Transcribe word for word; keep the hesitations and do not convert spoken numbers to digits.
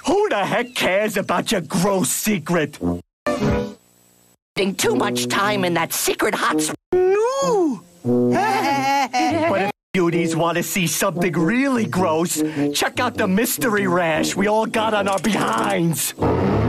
Who the heck cares about your gross secret? Spending too much time in that secret hot spring. No! But if beauties want to see something really gross, check out the mystery rash we all got on our behinds.